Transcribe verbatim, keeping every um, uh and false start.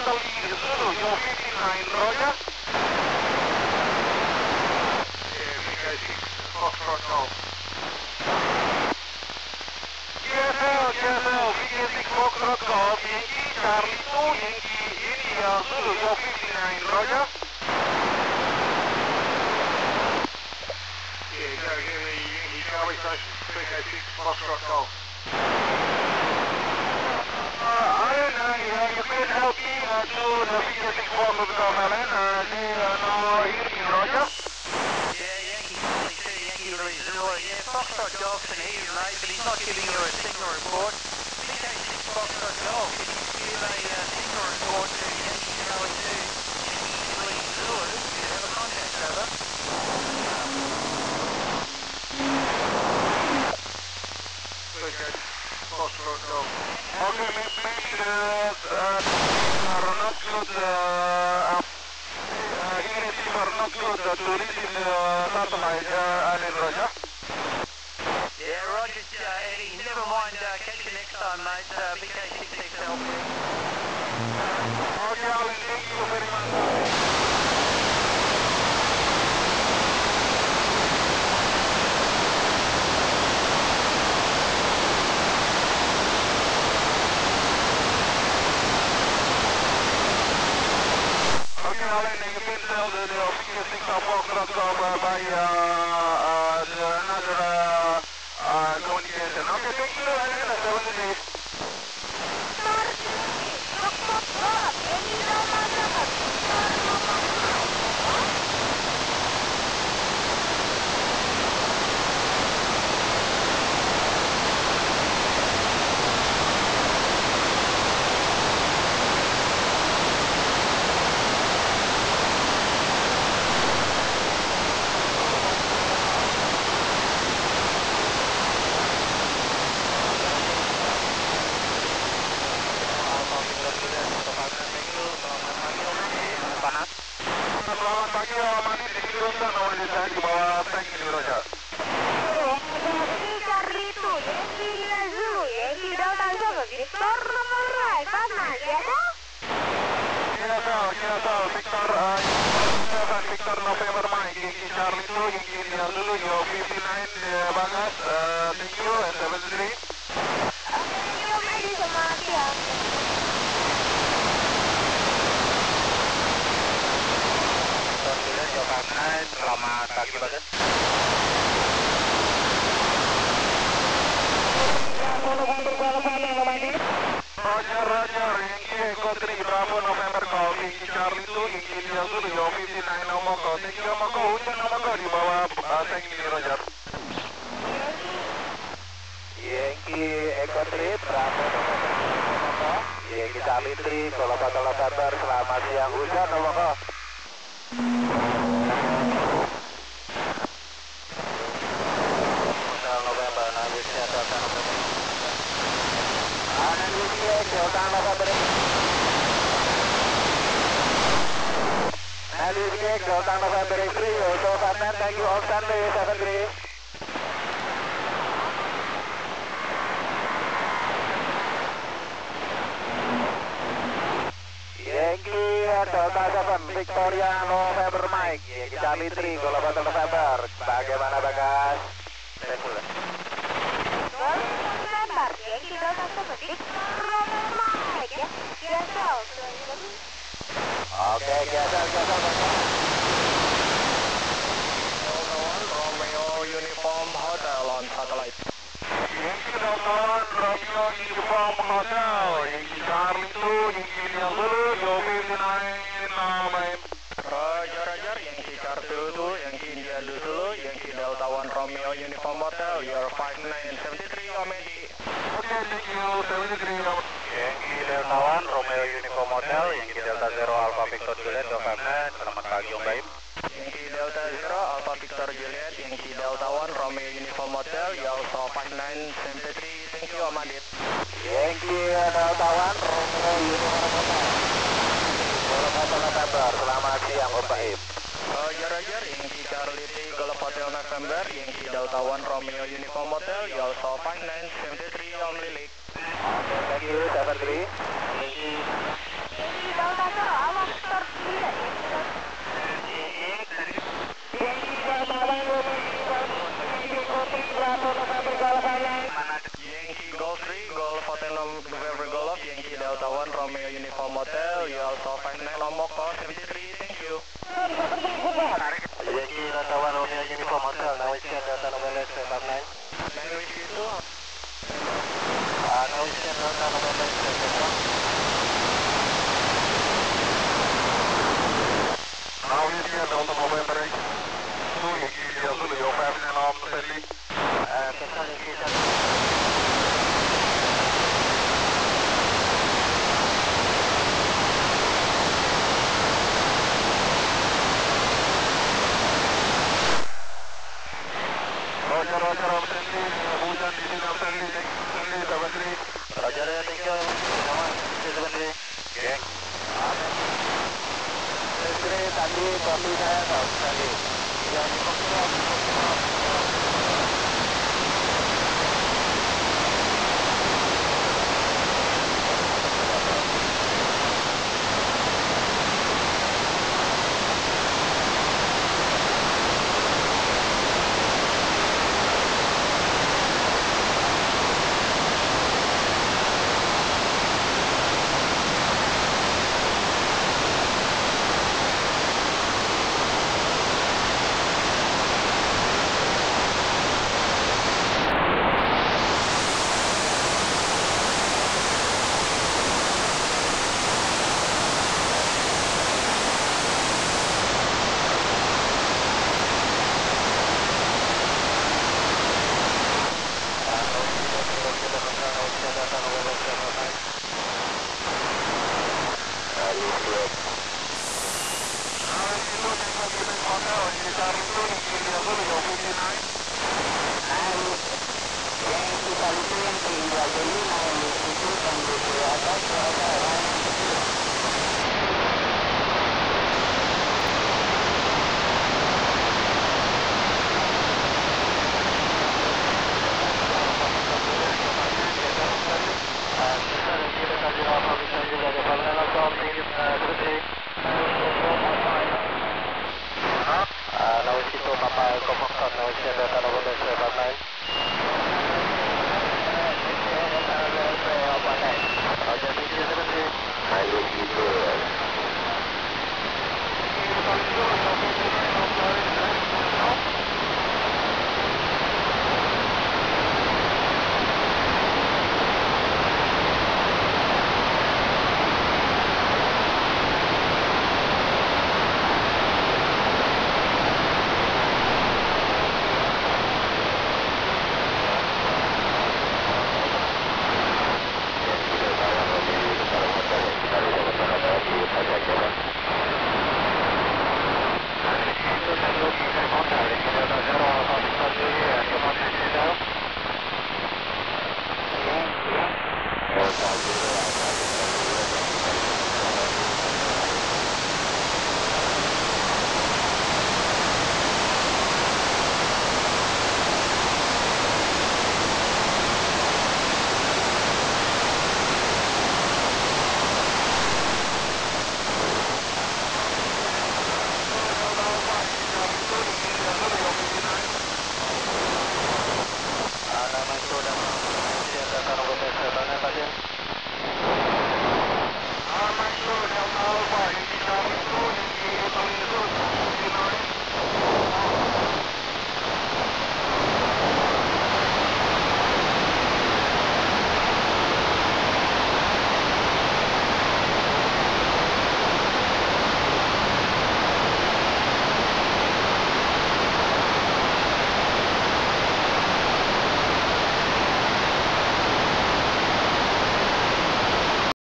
Italy Zulu, you're fifty-nine, roger. Yeah, V K six, Foxtrot Golf. G S L, G S L, V K six, Foxtrot Golf, Yankee, Charlie two, Yankee, India Zulu, you're fifty-nine, roger. Yeah, go give me Yankee Charlie Station, V K six, Foxtrot Golf. Uh, I don't know, uh, you can help me uh, to the V K six Foxtrot Golf, Alan. Uh, do you uh, know anything, roger? Yeah, Yankee twenty-two, Yankee Louis Zulu. Yeah, Foxtrot Golf can hear you, mate, but he's not giving you a signal report. V K six Foxtrot Golf, can you give a uh, signal report to Yankee Charlie two, Yankee Louis Zulu? Do you have a contact, over? Okay, Foxtrot Golf. Okay, maybe uh, uh, are not good, uh, uh, even if are not good uh, to read in uh, satellite, uh, Alan, roger? Yeah, roger, uh, Eddie. Never mind, uh, catch you next time, mate. Uh, V K six X L. Okay, Alan, thank you very much. Okay, Alan, you can tell the, the V K six Foxtrot Golf uh, by uh, uh, the another uh, uh, communication. Okay, thank you, Alan. Have a good day. Selamat pagi, Mani. Di Indonesia, nomor di saya di bawah tank ini, roger. Yankee Charlie two, Yankee India Zulu, Yankee Delta seven, Victor Romeo five nine, G S L? G S L, G S L, Victor, uh, seven, Victor November Mike, Yankee Charlie two, Yankee India Zulu, you're fifty-nine, uh, Bagas, uh, thank you, and seventy-three. Thank you, Eddie, selamat siang. Selamat pagi, Bagas. Roger, Roger, Yankee Echo three, Bravo November Golf, Yankee Charlie two, Yankee India Zulu, you're fifty-nine, Omoko, thank you, Omoko, hujan Omoko di bawah uh, tank ini, roger. Yankee Echo three, Bravo November, Yankee Charlie three, Golf Hotel November, selamat siang, hujan Omoko. November, Navisnya Delta November. Navisnya Delta November. Navisnya Delta November three, also Batman, thank you, all Sunday, seven three. Yankee Delta seven, Victoria November Mike, Yankee Charlie three, Golf Hotel November. Bagaimana, Bagas? November, Yankee Delta seven, Victor Romeo Mike, ya, G S L. Oke, G S L, G S L, Bagas. Romeo Uniform Hotel on satellite. Yankee Delta one, Romeo Uniform Hotel, Yankee Charlie two, Yankee India Zulu, you're fifty-nine, uh, ma'am. Roger, Roger, Yankee Charlie two, Yankee India Zulu, Yankee Delta one, Romeo Uniform Hotel, you're five nine seven three, Omedi. Okay, thank you, seventy-three, um, Yankee Delta one, Romeo Uniform Hotel, Yankee Delta zero, Alpha Victor Juliet, dua five nine, selamat pagi, Om Baim. Yankee Delta zero, Alpha Victor Juliet, Yankee Delta one, Romeo Uniform Hotel, you also five nine seven three, thank you, Om Adit. Yankee Delta one, Romeo Uniform Hotel, Golf Hotel November, selamat siang, Om Baim. Roger, Roger, Yankee Charlie three, Golf Hotel November, Yankee Delta one, Romeo Uniform Hotel, you also five nine seven three, Om Lilik. Okay, thank you, seven three. Yankee Delta Uniform Hotel, you also find nine Lomoko, seventy-three, thank you. Yankee Delta one Romeo Uniform Hotel, now it's Delta November five nine. nine whiskey two. Uh, now it's Delta November five one. Now it's Delta November two, Yankee Zulu, your family and arms friendly. Uh, Delta Yankee Delta. Roger, Roger, I'm sending, Bujan, this is I'm sending, sending, seven three. Roger, thank you, seven three. Gang. seven three, tadi, kopi saya, tak tadi. Yang kopi, kopi, kopi. Roger,